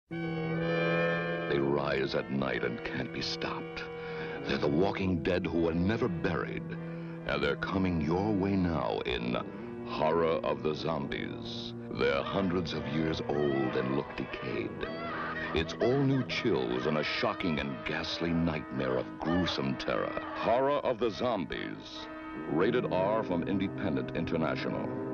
They rise at night and can't be stopped. They're the walking dead who were never buried. And they're coming your way now in Horror of the Zombies. They're hundreds of years old and look decayed. It's all new chills and a shocking and ghastly nightmare of gruesome terror. Horror of the Zombies. Rated R from Independent International.